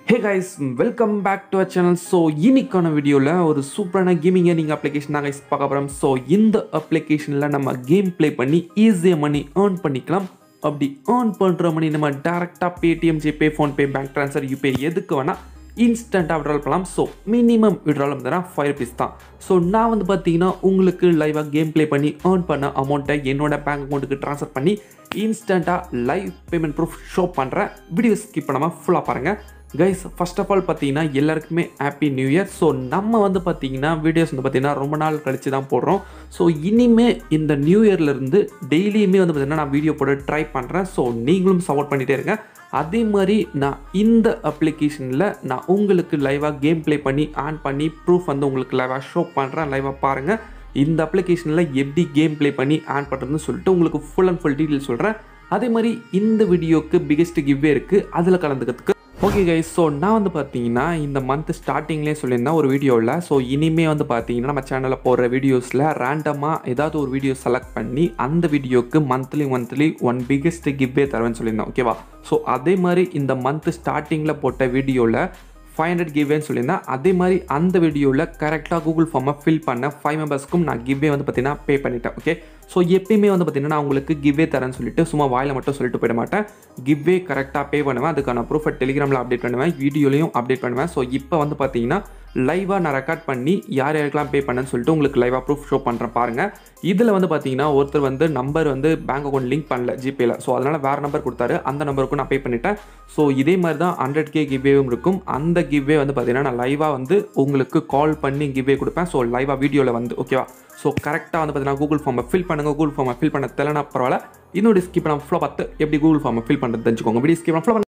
Hey guys, welcome back to our channel. So இன்னைக்கான வீடியோல ஒரு சூப்பரான கேமிங் earning application தான் guys பார்க்க போறோம். So இந்த applicationல நம்ம கேம் ப்ளே பண்ணி ஈஸியா மணி earn பண்ணிக்கலாம். அப்படி earn பண்ற மணி நம்ம டைரக்டா PAYTM, GPAY, PhonePe, bank transfer, UPI எதுக்கு வேணா இன்ஸ்டன்ட்டா withdrawal பண்ணலாம். So minimum withdrawal வந்து 5 rupees தான். So நான் வந்து பாத்தீங்கன்னா உங்களுக்கு லைவா கேம் ப்ளே பண்ணி earn பண்ண அமௌண்ட்டை என்னோட பேங்க் அக்கவுண்ட்க்கு ட்ரான்ஸ்ஃபர் பண்ணி இன்ஸ்டன்ட்டா லைவ் பேமெண்ட் ப்ரூஃப் ஷோ பண்றேன். வீடியோ ஸ்கிப் பண்ணாம ஃபுல்லா பாருங்க. கைஸ் ஃபர்ஸ்ட் ஆஃப் ஆல் பார்த்தீங்கன்னா எல்லாருக்குமே ஹாப்பி நியூ இயர். ஸோ நம்ம வந்து பார்த்தீங்கன்னா வீடியோஸ் வந்து பார்த்தீங்கன்னா ரொம்ப நாள் கழிச்சு தான் போடுறோம். ஸோ இனிமேல் இந்த நியூ இயர்லேருந்து டெய்லியுமே வந்து பார்த்தீங்கன்னா நான் வீடியோ போட ட்ரை பண்ணுறேன். ஸோ நீங்களும் சப்போர்ட் பண்ணிகிட்டே இருங்க. அதே மாதிரி நான் இந்த அப்ளிகேஷனில் நான் உங்களுக்கு லைவாக கேம் ப்ளே பண்ணி ஆன் பண்ணி ப்ரூஃப் வந்து உங்களுக்கு லைவாக ஷோ பண்ணுறேன். லைவாக பாருங்கள். இந்த அப்ளிகேஷனில் எப்படி கேம் ப்ளே பண்ணி ஆன் பண்ணுறதுன்னு சொல்லிட்டு உங்களுக்கு ஃபுல் அண்ட் ஃபுல் டீட்டெயில் சொல்கிறேன். அதே மாதிரி இந்த வீடியோக்கு பிகெஸ்ட் கிவ்வே இருக்குது, அதில் கலந்துக்கிறதுக்கு. ஓகே கைஸ், ஸோ நான் வந்து பார்த்தீங்கன்னா இந்த மந்த் ஸ்டார்டிங்லேயே சொல்லியிருந்தேன் ஒரு வீடியோவில். ஸோ இனிமேல் வந்து பார்த்தீங்கன்னா நம்ம சேனலில் போடுற வீடியோஸில் ரேண்டமாக ஏதாவது ஒரு வீடியோ செலக்ட் பண்ணி அந்த வீடியோக்கு மந்த்லி ஒன் பிகெஸ்ட் கிவ்வே தருவேன்னு சொல்லியிருந்தேன். ஓகேவா? ஸோ அதே மாதிரி இந்த மந்த் ஸ்டார்டிங்கில் போட்ட வீடியோவில் 500 கிவ்வேன்னு சொல்லியிருந்தேன். அதே மாதிரி அந்த வீடியோவில் கரெக்டாக கூகுள் ஃபார்மை ஃபில் பண்ண 5 மெம்பர்ஸ்க்கும் நான் கிவ்வே வந்து பார்த்தீங்கன்னா பே பண்ணிட்டேன். ஓகே, ஸோ எப்பயுமே வந்து பார்த்தீங்கன்னா நான் உங்களுக்கு கிவ்வே தரேன்னு சொல்லிட்டு சும்மா வாயில் மட்டும் சொல்லிட்டு போயிட மாட்டேன். கிவ்வே கரெக்டாக பே பண்ணுவேன். அதுக்கான ப்ரூஃபை டெலிகிராமில் அப்டேட் பண்ணுவேன், வீடியோலையும் அப்டேட் பண்ணுவேன். ஸோ இப்போ வந்து பார்த்தீங்கன்னா லைவாக நான் ரெக்கார்ட் பண்ணி யார் யாருக்கெல்லாம் பே பண்ணேன்னு சொல்லிட்டு உங்களுக்கு லைவாக ப்ரூஃப் ஷோ பண்ணுறேன் பாருங்கள். இதில் வந்து பார்த்தீங்கன்னா ஒருத்தர் வந்து நம்பர் வந்து பேங்க் அக்கௌண்ட் லிங்க் பண்ணல ஜிபேயில். ஸோ அதனால் வேறு நம்பர் கொடுத்தாரு, அந்த நம்பருக்கும் நான் பே பண்ணிட்டேன். ஸோ இதே மாதிரி தான் 100K கிவ்வேவும் இருக்கும். அந்த கிவ்வே வந்து பார்த்தீங்கன்னா நான் லைவாக வந்து உங்களுக்கு கால் பண்ணி கிவ்வே கொடுப்பேன். ஸோ லைவாக வீடியோவில் வந்து ஓகேவா? ஸோ கரெக்டாக வந்து பார்த்தீங்கன்னா கூகுள் ஃபார்மை ஃபில் பண்ணுங்கள். கூகுள் ஃபார்மை ஃபில் பண்ண தெரியலனா பரவாயில்ல, இன்னொரு ஸ்கிப் நான் ஃபுல்லாக பார்த்து எப்படி கூகுள் ஃபார்மை ஃபில் பண்ணுறது தெரிஞ்சுக்கோங்க. வீடியோ ஸ்கிப் ஃபுல்லாக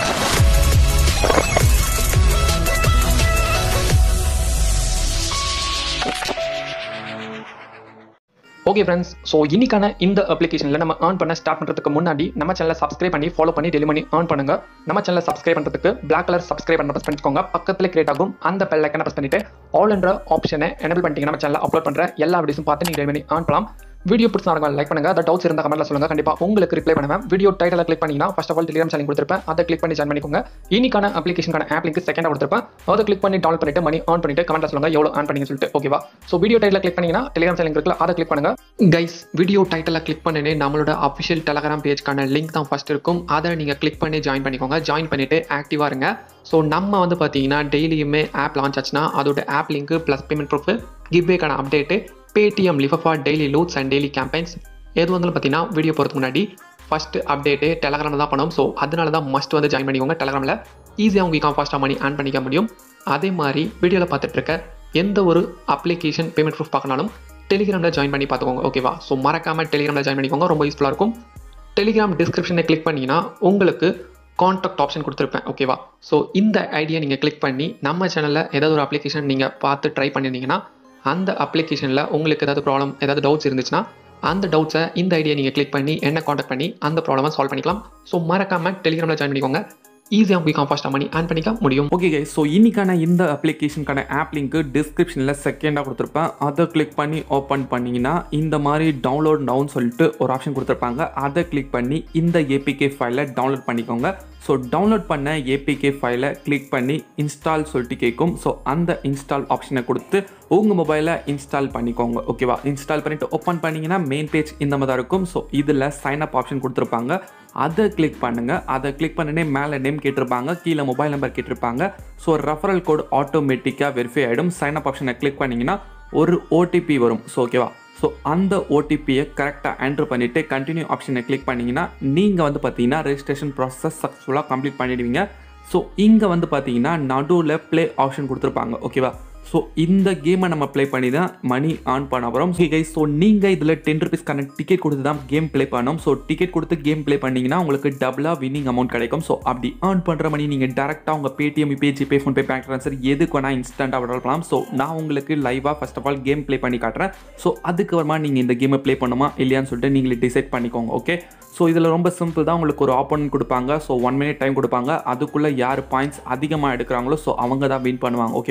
ஓகே ஃப்ரெண்ட்ஸ், ஸோ இன்னைக்கான இந்த அப்ளிகேஷனில் நம்ம ஏர்ன் பண்ண ஸ்டார்ட் பண்ணுறதுக்கு முன்னாடி நம்ம சேனலை சப்ஸ்கிரைப் பண்ணி ஃபாலோ பண்ணி டெய்லி மணி ஏர்ன் பண்ணுங்க. நம்ம சேனலை சப்ஸ்கிரைப் பண்ணுறதுக்கு பிளாக் கலர் சப்ஸ்கிரைப் பண்ண ப்ரெஸ் பண்ணிக்கோங்க. பக்கத்தில் கிரியேட் ஆகும் அந்த பெல் ஐக்கனை ப்ரெஸ் பண்ணிட்டு ஆல் என்ற ஆப்ஷனை எனேபிள் பண்ணிட்டீங்கன்னா நம்ம சேனலில் அப்லோட் பண்ணுற எல்லா வீடியோஸும் பார்த்து நீங்கள் டெய்லி மணி ஏர்ன் பண்ணலாம். வீடியோ பிடிச்சா லைக் பண்ணுங்க. அதை டவுட்ஸ் இருந்தால் கமெண்ட்ல சொல்லுங்க, கண்டிப்பாக உங்களுக்கு ரிப்ளை பண்ணுவேன். வீடியோ டைட்டில் கிளிக் பண்ணிங்கன்னா first of all Telegram channel கொடுத்துருப்பேன், அதை கிளிக் பண்ணி ஜாயின் பண்ணிக்கோங்க. இன்னைக்கான அப்ளிகேஷனுக்கான ஆப் லிங்க் செகண்டாக கொடுத்துருப்பேன், அதை கிளிக் பண்ணி டவுன்லோட் பண்ணிட்டு மணி ஆன் பண்ணிட்டு கமெண்ட்ல சொல்லுங்க எவ்வளோ ஆன் பண்ணி சொல்லிட்டு. ஓகேவா? ஸோ வீடியோ டைட்டில் கிளிக் பண்ணிங்கன்னா டெலிகிராம் சேனல் இருக்குல்ல, அதை கிளிக் பண்ணுங்க. கைஸ், வீடியோ டைட்டில் கிளிக் பண்ணி நம்மளோட அஃபிஷியல் டெலிகிராம் பேஜ்க்கான லிங்க் தான் ஃபர்ஸ்ட் இருக்கும், அதை நீங்கள் கிளிக் பண்ணி ஜாயின் பண்ணிக்கோங்க. ஜாயின் பண்ணிட்டு ஆக்டிவாக இருங்க. ஸோ நம்ம வந்து பார்த்தீங்கன்னா டெய்லியுமே ஆப் லான்ச் ஆச்சுன்னா அதோட app link plus payment proof, கிவ்வேக்கான அப்டேட்டு, PAYTM லிஃபர் for daily loots and daily campaigns எது வந்தாலும் பார்த்தீங்கன்னா வீடியோ போகிறதுக்கு முன்னாடி ஃபஸ்ட்டு அப்டேட்டு டெலிகிராமில் தான் பண்ணுவோம். ஸோ அதனால தான் மஸ்ட் வந்து ஜாயின் பண்ணிக்கோங்க. டெலிகிராமில் ஈஸியாக உங்களுக்கு ஃபாஸ்ட்டாக மணி ஆன் பண்ணிக்க முடியும். அதே மாதிரி வீடியோவில் பார்த்துட்டு இருக்க எந்த ஒரு அப்ளிகேஷன் பேமெண்ட் ப்ரூஃப் பார்க்கனாலும் டெலிகிராமில் ஜாயின் பண்ணி பார்த்துக்கோங்க. ஓகேவா? ஸோ மறக்காமல் டெலிகிராமில் ஜாயின் பண்ணிக்கோங்க, ரொம்ப யூஸ்ஃபுல்லாக இருக்கும். டெலிகிராம் டிஸ்கிரிப்ஷனை கிளிக் பண்ணிங்கன்னா உங்களுக்கு கான்டாக்ட் ஆப்ஷன் கொடுத்துருப்பேன். ஓகேவா? ஸோ இந்த ஐடியா நீங்கள் கிளிக் பண்ணி நம்ம சேனலில் ஏதாவது ஒரு அப்ளிகேஷன் நீங்கள் பார்த்து ட்ரை பண்ணியிருந்தீங்கன்னா அந்த அப்ளிகேஷனில் உங்களுக்கு ஏதாவது ப்ராப்ளம் ஏதாவது டவுட்ஸ் இருந்துச்சுன்னா அந்த டவுட்ஸை இந்த ஐடியா நீங்கள் கிளிக் பண்ணி என்ன காண்டாக்ட் பண்ணி அந்த ப்ராப்ளமை சால்வ் பண்ணிக்கலாம். ஸோ மறக்காமல் டெலிகிராமில் ஜாயின் பண்ணிக்கோங்க. ஈஸியாக உங்களுக்கு ஃபாஸ்ட்டாக மணி ஆன் பண்ணிக்க முடியும். ஓகே கைஸ், ஸோ இன்னைக்கான இந்த அப்ளிகேஷனுக்கான ஆப் லிங்க் டிஸ்கிரிப்ஷனில் செகண்டாக கொடுத்துருப்பேன், அதை கிளிக் பண்ணி ஓப்பன் பண்ணிங்கன்னா இந்த மாதிரி டவுன்லோட் நவுன்னு சொல்லிட்டு ஒரு ஆப்ஷன் கொடுத்துருப்பாங்க. அதை கிளிக் பண்ணி இந்த ஏபிகே ஃபைலை டவுன்லோட் பண்ணிக்கோங்க. ஸோ டவுன்லோட் பண்ண ஏபிகே ஃபைலை கிளிக் பண்ணி இன்ஸ்டால் சொல்லிட்டு கேட்கும். ஸோ அந்த இன்ஸ்டால் ஆப்ஷனை கொடுத்து உங்கள் மொபைலில் இன்ஸ்டால் பண்ணிக்கோங்க. ஓகேவா? இன்ஸ்டால் பண்ணிவிட்டு ஓப்பன் பண்ணிங்கன்னா மெயின் பேஜ் இந்த மாதிரி தான் இருக்கும். ஸோ இதில் சைன் அப் ஆப்ஷன் கொடுத்துருப்பாங்க, அதை கிளிக் பண்ணுங்கள். அதை கிளிக் பண்ணனே மேலே நேம் கேட்டிருப்பாங்க, கீழே மொபைல் நம்பர் கேட்டிருப்பாங்க. ஸோ ரெஃபரல் கோட் ஆட்டோமேட்டிக்காக வெரிஃபை ஆகிடும். சைன் அப் ஆப்ஷனை கிளிக் பண்ணிங்கன்னா ஒரு ஓடிபி வரும். ஸோ ஓகேவா? ஸோ அந்த ஓடிபியை கரெக்டாக என்ட்ரு பண்ணிவிட்டு கண்டினியூ ஆப்ஷனை கிளிக் பண்ணிங்கன்னா நீங்கள் வந்து பார்த்தீங்கன்னா ரெஜிஸ்ட்ரேஷன் ப்ராசஸ் சக்ஸஸ்ஃபுல்லாக கம்ப்ளீட் பண்ணிடுவீங்க. ஸோ இங்கே வந்து பார்த்தீங்கன்னா நடுவில் ப்ளே ஆப்ஷன் கொடுத்துருப்பாங்க. ஓகேவா? ஸோ இந்த கேமை நம்ம ப்ளே பண்ணி தான் மணி ஆன் பண்ண போகிறோம். ஸோ நீங்கள் இதில் 10 rupeesக்கான டிக்கெட் கொடுத்து தான் கேம் ப்ளே பண்ணணும். ஸோ டிக்கெட் கொடுத்து கேம் ப்ளே பண்ணிங்கன்னா உங்களுக்கு டபுளாக வின்னிங் அமௌண்ட் கிடைக்கும். ஸோ அப்படி ஏர்ன் பண்ணுற மணி நீங்கள் டேரெக்டாக உங்கள் PAYTM, UPI, GPAY, PhonePe, bank transfer எதுக்கு வேணால் இன்ஸ்டன்ட்டாக விட்ரா பண்ணலாம். ஸோ நான் உங்களுக்கு லைவாக first of all game play பண்ணி காட்டுறேன். ஸோ அதுக்கப்புறமா நீங்கள் இந்த கேமை ப்ளே பண்ணுமா இல்லையான்னு சொல்லிட்டு நீங்களே டிசைட் பண்ணிக்கோங்க. ஓகே, ஸோ இதில் ரொம்ப சிம்பிள் தான். உங்களுக்கு ஒரு ஆப்போனன்ட் கொடுப்பாங்க. ஸோ 1 minute டைம் கொடுப்பாங்க. அதுக்குள்ளே யார் பாயிண்ட்ஸ் அதிகமாக எடுக்கிறாங்களோ ஸோ அவங்க தான் வின் பண்ணுவாங்க. ஓகேவா?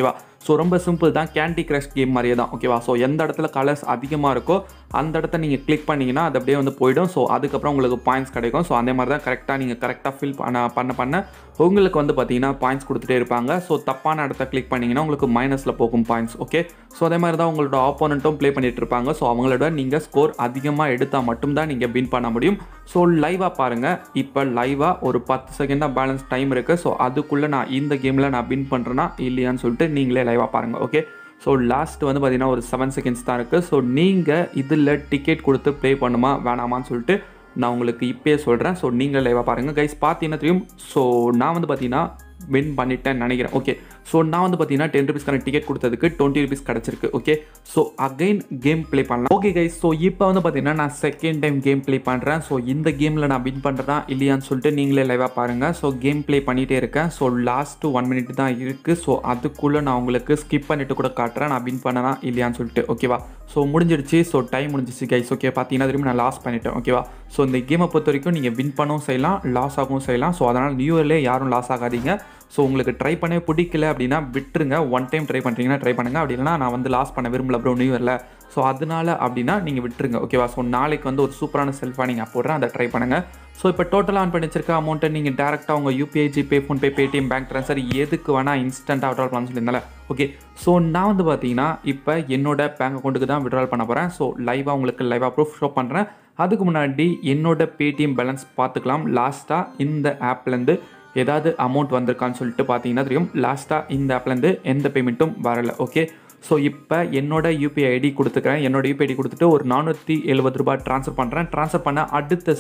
ஸோ ரொம்ப சிம்பிள் தான், கேண்டி கிரஷ் கேம் மாதிரியே தான் ஓகேவா. ஸோ எந்த இடத்துல கலர்ஸ் அதிகமாக இருக்கோ அந்த இடத்த நீங்கள் கிளிக் பண்ணிங்கன்னா அது அப்படியே வந்து போயிடும். ஸோ அதுக்கப்புறம் உங்களுக்கு பாயிண்ட்ஸ் கிடைக்கும். ஸோ அதே மாதிரி தான் கரெக்டாக நீங்கள் கரெக்டாக ஃபில் பண்ண உங்களுக்கு வந்து பார்த்தீங்கன்னா பாயிண்ட்ஸ் கொடுத்துட்டே இருப்பாங்க. ஸோ தப்பான இடத்த கிளிக் பண்ணிங்கன்னா உங்களுக்கு மைனஸில் போகும் பாயிண்ட்ஸ். ஓகே, ஸோ அதே மாதிரி தான் உங்களோட ஆப்போனண்ட்டும் ப்ளே பண்ணிட்டு இருப்பாங்க. ஸோ அவங்களோட நீங்கள் ஸ்கோர் அதிகமாக எடுத்தால் மட்டும்தான் நீங்கள் வின் பண்ண முடியும். ஸோ லைவாக பாருங்கள். இப்போ லைவாக ஒரு 10 செகண்ட் தான் பேலன்ஸ் டைம் இருக்குது. ஸோ அதுக்குள்ளே நான் இந்த கேமில் நான் வின் பண்ணுறேன்னா இல்லையான்னு சொல்லிட்டு நீங்களே லைவாக பாருங்கள். ஓகே, ஸோ லாஸ்ட் வந்து பார்த்தீங்கன்னா ஒரு 7 செகண்ட்ஸ் தான் இருக்குது. ஸோ நீங்கள் இதில் டிக்கெட் கொடுத்து ப்ளே பண்ணுமா வேணாமான்னு சொல்லிட்டு நான் உங்களுக்கு இப்போயே சொல்கிறேன். ஸோ நீங்கள் லைவாக பாருங்கள் கைஸ், பார்த்தீங்கன்னா தெரியும். ஸோ நான் வந்து பார்த்தீங்கன்னா வின் பண்ணிட்டேன்னு நினைக்கிறேன். ஓகே, ஸோ நான் வந்து பார்த்தீங்கன்னா 10 rupeesக்கான டிக்கெட் கொடுத்ததுக்கு 20 rupees கிடச்சிருக்கு. Okay, so again game play பண்ணலாம். ஓகே கைஸ், ஸோ இப்போ வந்து பார்த்தீங்கன்னா நான் செகண்ட் டைம் கேம் ப்ளே பண்ணுறேன். ஸோ இந்த கேமில் நான் வின் பண்ணுறதா இல்லையான்னு சொல்லிட்டு நீங்களே லைவாக பாருங்கள். ஸோ கேம் ப்ளே பண்ணிகிட்டே இருக்கேன். ஸோ லாஸ்ட்டு 1 minute தான் இருக்குது. ஸோ அதுக்குள்ளே நான் உங்களுக்கு ஸ்கிப் பண்ணிட்டு கூட காட்டுறேன் நான் வின் பண்ணனா இல்லையான்னு சொல்லிட்டு. ஓகேவா, ஸோ முடிஞ்சிடுச்சு. ஸோ டைம் முடிஞ்சிச்சு கைஸ். ஓகே, பார்த்தீங்கன்னா திரும்பி நான் லாஸ் பண்ணிட்டேன். ஓகேவா, ஸோ இந்த கேமை பொறுத்த வரைக்கும் நீங்கள் வின் பண்ணவும் செய்யலாம், லாஸ் ஆகவும் செய்யலாம். ஸோ அதனால் நியூ இயர்லேயே யாரும் லாஸ் ஆகாதீங்க. ஸோ உங்களுக்கு ட்ரை பண்ணவே பிடிக்கல அப்படின்னா விட்டுருங்க. ஒன் டைம் ட்ரை பண்ணுறீங்கன்னா ட்ரை பண்ணுங்கள். அப்படி இல்லைனா நான் வந்து லாஸ் பண்ண விரும்பல ப்ரோ நியூ இயரில், ஸோ அதனால அப்படின்னா நீங்கள் விட்டுருங்க. ஓகேவா, ஸோ நாளைக்கு வந்து ஒரு சூப்பரான செல்ஃபாக நீங்கள் போடுறேன், அதை ட்ரை பண்ணுங்கள். ஸோ இப்போ டோட்டலாக ஆன் பண்ணி வச்சிருக்க அமௌண்ட்டை நீங்கள் டேரெக்டாக உங்கள் UPI, GPay, PhonePe, Paytm, bank transfer எதுக்கு வேணால் இன்ஸ்டண்ட்டாக விட்ரால் பண்ண சொல்லியிருந்தால. ஓகே, ஸோ நான் வந்து பார்த்தீங்கன்னா இப்போ என்னோட பேங்க் அக்கௌண்ட்டுக்கு தான் விட்ரால் பண்ண போகிறேன். ஸோ லைவாக உங்களுக்கு லைவாக ப்ரூஃப் ஷோ பண்ணுறேன். அதுக்கு முன்னாடி என்னோட பேடிஎம் பேலன்ஸ் பார்த்துக்கலாம். லாஸ்ட்டாக இந்த ஆப்லேருந்து ஏதாவது அமௌண்ட் வந்திருக்கான்னு சொல்லிட்டு பார்த்தீங்கன்னா தெரியும். லாஸ்ட்டாக இந்த ஆப்லேருந்து எந்த பேமெண்ட்டும் வரலை. ஓகே, ஸோ இப்போ என்னோட யூபிஐ ஐடி கொடுத்துக்கிறேன். என்னோட யூபிஐ ஐடி கொடுத்துட்டு ஒரு 470 ரூபாய் ட்ரான்ஸ்ஃபர் பண்ணுறேன். ட்ரான்ஸ்ஃபர் பண்ண அடுத்த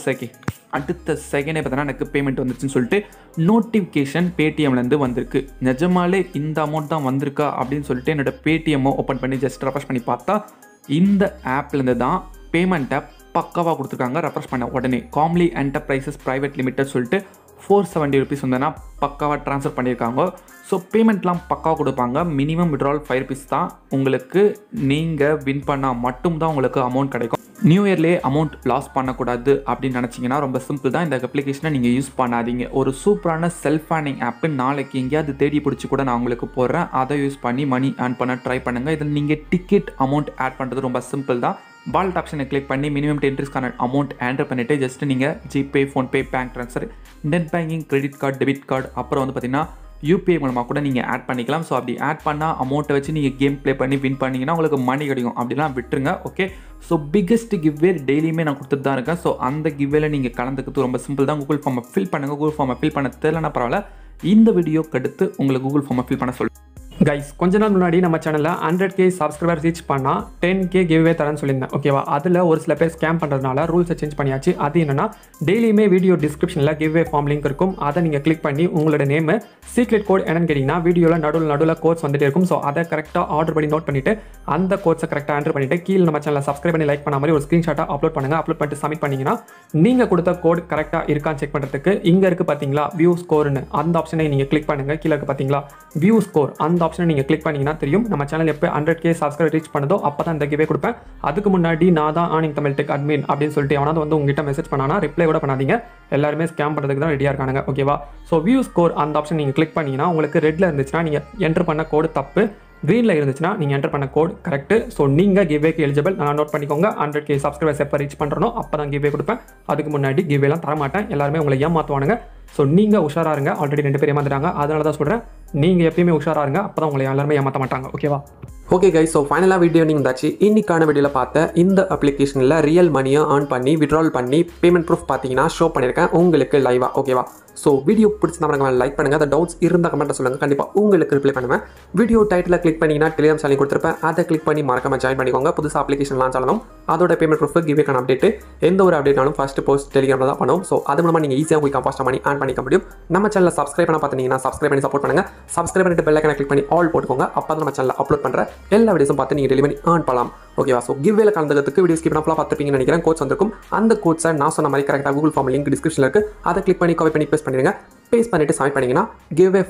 செகண்டே பார்த்தீங்கன்னா எனக்கு பேமெண்ட் வந்துருச்சுன்னு சொல்லிட்டு நோட்டிஃபிகேஷன் பேடிஎம்லேருந்து வந்திருக்கு. நிஜமாலே இந்த அமௌண்ட் தான் வந்திருக்கா அப்படின்னு சொல்லிட்டு என்னோட பேடிஎம்மை ஓப்பன் பண்ணி ஜஸ்ட் ரெஃப்ரெஷ் பண்ணி பார்த்தா இந்த ஆப்லேருந்து தான் பேமெண்ட்டை பக்காவாக கொடுத்துருக்காங்க. ரெஃப்ரெஷ் பண்ண உடனே காம்லி என்டர்பிரைசஸ் பிரைவேட் லிமிடெட் சொல்லிட்டு 470 rupees வந்தேன்னா பக்காவாக ட்ரான்ஸ்ஃபர் பண்ணியிருக்காங்க. ஸோ பேமெண்ட்லாம் பக்காவாக கொடுப்பாங்க. மினிமம் விட்ரால் 5 rupees தான். உங்களுக்கு நீங்கள் வின் பண்ணால் மட்டும்தான் உங்களுக்கு அமௌண்ட் கிடைக்கும். நியூ இயர்லேயே அமௌண்ட் லாஸ் பண்ணக்கூடாது அப்படின்னு நினச்சிங்கன்னா ரொம்ப சிம்பிள் தான். இந்த அப்ளிகேஷனை நீங்கள் யூஸ் பண்ணாதீங்க. ஒரு சூப்பரான செல்ஃப் ஏர்னிங் ஆப்பு நாளைக்கு எங்கேயாவது தேடி பிடிச்சி கூட நான் உங்களுக்கு போடுறேன். அதை யூஸ் பண்ணி மணி ஏர்ன் பண்ண ட்ரை பண்ணுங்கள். இதில் நீங்கள் டிக்கெட் அமௌண்ட் ஆட் பண்ணுறது ரொம்ப சிம்பிள் தான். வாலெட் ஆப்ஷனை கிளிக் பண்ணி மினிமம் 10 rupeesக்கான அமௌண்ட் என்டர் பண்ணிவிட்டு ஜஸ்ட் நீங்கள் GPay, PhonePe, bank transfer, net banking, credit card, debit card, அப்புறம் வந்து பார்த்தீங்கன்னா யூபிஐ மூலமாக கூட நீங்கள் ஆட் பண்ணிக்கலாம். ஸோ அப்படி ஆட் பண்ணால் அமௌண்ட்டை வச்சு நீங்கள் கேம் ப்ளே பண்ணி வின் பண்ணிங்கன்னா உங்களுக்கு மணி கிடைக்கும். அப்படிலாம் விட்டுருங்க. ஓகே, ஸோ பிக்கெஸ்ட் கிவ்வே டெய்லியுமே நான் கொடுத்துட்டு தான் இருக்கேன். ஸோ அந்த கிவ்வேல நீங்கள் கலந்துக்கிறது ரொம்ப சிம்பிள் தான். கூகுள் ஃபார்மை ஃபில் பண்ணுங்கள். கூகுள் ஃபார்மை ஃபில் பண்ண தெரியலனா பரவாயில்ல, இந்த வீடியோக்கு அடுத்து உங்களுக்கு கூகுள் ஃபார்மை ஃபில் பண்ண சொல்லுங்கள். கைஸ், கொஞ்ச நாள் முன்னாடி நம்ம சேனலில் 100K சப்ஸ்கிரைபர் ரீச் பண்ணால் 10K கிவ்வே தரேன்னு சொல்லியிருந்தேன். ஓகேவா, அதில் ஒரு சில பேர் ஸ்கேம் பண்ணுறதுனால ரூல்ஸை சேஞ்ச் பண்ணியாச்சு. அது என்னன்னா, டெய்லியுமே வீடியோ டிஸ்கிரிப்ஷனில் கிவ்வே ஃபார்ம் லிங்க் இருக்கும். அதை நீங்கள் கிளிக் பண்ணி உங்களோட நேம், சீக்ரெட் கோட் என்னன்னு கேட்டிங்கன்னா வீடியோவில் நடுவில் கோட்ஸ் வந்துட்டே இருக்கும். ஸோ அதை கரெக்டாக ஆர்டர் பண்ணி நோட் பண்ணிவிட்டு அந்த கோட்ஸை கரெக்டாக என்டர் பண்ணிவிட்டு கீழே நம்ம சேனலில் சப்ஸ்கிரைப் பண்ணி லைக் பண்ண மாதிரி ஒரு ஸ்க்ரீன்ஷாட்டாக அப்லோட் பண்ணுங்கள். அப்லோட் பண்ணிட்டு சப்மிட் பண்ணிங்கன்னா நீங்கள் கொடுத்த கோட் கரெக்டாக இருக்கான்னு செக் பண்ணுறதுக்கு இங்கே இருக்குது பார்த்தீங்களா வியூ ஸ்கோர்னு, அந்த ஆப்ஷனை நீங்கள் கிளிக் பண்ணுங்கள். கீழே இருக்குது பார்த்தீங்களா வியூ ஸ்கோர், அந்த ஆப்ஷனை நீங்கள் கிளிக் பண்ணி தெரியும். நம்ம சேனல் எப்போ 100K சப்ஸ்கிரைபர் ரீச் பண்ணதோ அப்போ தான் இந்த கிவ்வே கொடுப்பேன். அதுக்கு முன்னாடி நான் தான் earningapptamil டெக் அட்மின் அப்படின்னு சொல்லிட்டு அவனாவது வந்து உங்ககிட்ட மெசேஜ் பண்ணானா ரிப்ளை கூட பண்ணாதீங்க. எல்லாருமே ஸ்கேம் பண்ணுறதுக்கு தான் ரெடியாக இருக்காங்க. ஓகேவா, ஸோ வியூ ஸ்கோர் அந்த ஆப்ஷன் நீங்கள் கிளிக் பண்ணிங்கன்னா உங்களுக்கு ரெட்டில் இருந்துச்சுன்னா நீங்கள் என்டர் பண்ண கோடு தப்பு, க்ரீனில் இருந்துச்சுன்னா நீங்கள் என்டர் பண்ண கோட் கரெக்ட். ஸோ நீங்கள் கிவ்வேக்கு எலிஜிபிள். நான் நோட் பண்ணிக்கோங்க. 100K சப்ஸ்கிரைபர்ஸ் எப்போ ரீச் பண்ணுறனோ அப்போ தான் கிவ்வே கொடுப்பேன். அதுக்கு முன்னாடி கிவ்வேலாம் தரமாட்டேன். எல்லாருமே உங்களை ஏமாற்றுவானுங்க. ஸோ நீங்கள் உஷாராக இருங்க. ஆல்ரெடி 2 பேர் ஏமாந்துட்டாங்க. அதனால தான் சொல்கிறேன், நீங்கள் எப்பயுமே உஷாராக இருங்க. அப்போ தான் உங்களை எல்லாருமே ஏமாற்ற மாட்டாங்க. ஓகேவா, ஓகே கைஸ், ஸோ ஃபைனலாக வீடியோ நீங்கள் இருந்தாச்சு. இன்னைக்கான வீடியோவில் பார்த்த இந்த அப்ளிகேஷனில் ரியல் மணியை ஏர்ன் பண்ணி விட்ரால் பண்ணி பேமெண்ட் ப்ரூஃப் பார்த்தீங்கன்னா ஷோ பண்ணியிருக்கேன் உங்களுக்கு லைவாக. ஓகேவா, ஸோ வீடியோ பிடிச்சிருந்தா லைக் பண்ணுங்கள். அந்த டவுட்ஸ் இருந்தால் கமெண்ட்டை சொல்லுங்கள், கண்டிப்பாக உங்களுக்கு ரிப்ளை பண்ணுவேன். வீடியோ டைட்டில் கிளிக் பண்ணிங்கன்னா டெலிகிராம் சேனல் கொடுத்துருப்பேன். அதை கிளிக் பண்ணி மறக்காம ஜாயின் பண்ணிக்கோங்க. புதுசாக அப்ளிகேஷன் லான்ச் ஆகணும், அதோட பேமெண்ட் ப்ரூஃப் கிவ்வேக்கான அப்டேட் எந்த ஒரு அப்டேட்னாலும் ஃபர்ஸ்ட் போஸ்ட் டெலிகிராமில் தான் பண்ணுவோம். ஸோ அது மூலமாக நீங்கள் ஈஸியாக போய் ஃபாஸ்ட்டாக மணி ஏர்ன் பண்ணிக்க முடியும். நம்ம சேனலில் சப்ஸ்கிரைப் பண்ண பார்த்தீங்கன்னா சப்ஸ்கிரைப் பண்ணி சப்போர்ட் பண்ணுங்கள். சப்ஸ்கிரைப் பண்ணிட்டு பெல் ஐகானை கிளிக் பண்ணி ஆல் போட்டுக்கோங்க. அப்போ தான் நம்ம சேனலில் அப்லோட் பண்ணுற எல்லா வீடியோஸும் பார்த்து நீங்கள் டெலிவரி ஏர்ன் பண்ணலாம். ஓகேவா, ஸோ கிவ்வேல கலந்துக்கிறதுக்கு வீடியோ ஸ்கிப் பண்ணலாம் பார்த்துப்பீங்கன்னு நினைக்கிறேன். கோட்ஸ் வந்திருக்கும். அந்த கோட்ஸை நான் சொன்ன மாதிரி கரெக்டாக கூகுள் ஃபார்ம் லிங்க் டிஸ்கிரிப்ஷனில் இருக்குது. அதை கிளிக் பண்ணி காப்பி பண்ணி பேஸ்ட் பண்ணிடுங்க. பேஸ்ட் பண்ணிட்டு சப்மிட் பண்ணிங்கன்னா கிவ்வே ஃபார்ம்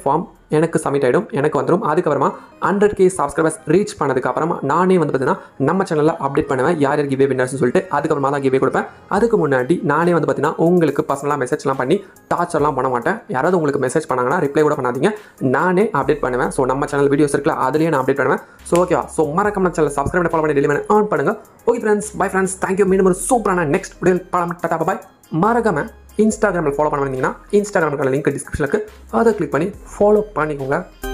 எனக்கு சப்மிட் ஆகிடும், எனக்கு வந்துடும். அதுக்கப்புறமா 100K சப்ஸ்கிரைபர்ஸ் ரீச் பண்ணதுக்கப்புறமா நானே வந்து பார்த்தீங்கன்னா நம்ம சேனலில் அப்டேட் பண்ணுவேன் யார் யார் கிவே வின்னர்ஸ்னு சொல்லிட்டு. அதுக்கப்புறமா தான் கிவே கொடுப்பேன். அதுக்கு முன்னாடி நானே வந்து பார்த்தீங்கன்னா உங்களுக்கு பர்சனலாக மெசேஜ்லாம் பண்ணி டார்ச்சர்லாம் பண்ண மாட்டேன். யாராவது உங்களுக்கு மெசேஜ் பண்ணாங்கன்னா ரிப்ளை கூட பண்ணாதீங்க, நானே அப்டேட் பண்ணுவேன். ஸோ நம்ம சேனல் வீடியோஸ் இருக்குல்ல அதுலேயே நான் அப்டேட் பண்ணுவேன். ஸோ ஓகேவா? ஸோ மறக்காம நம்ம சேனல் சப்ஸ்கிரைப் பண்ணி ஃபாலோ பண்ணி டெய்லி ஆன் பண்ணுங்கள். Okay friends, bye friends, thank you. மீண்டும் ஒரு சூப்பரான நெக்ஸ்ட் வீடியோ படம் டாடா பாய். மறக்காம இன்ஸ்டாகிராமில் ஃபாலோ பண்ண வந்தீங்கன்னா இன்ஸ்டாகிராமுக்கான லிங்க் டிஸ்கிரிப்ஷனுக்கு அதை கிளிக் பண்ணி ஃபாலோ பண்ணிக்கோங்க.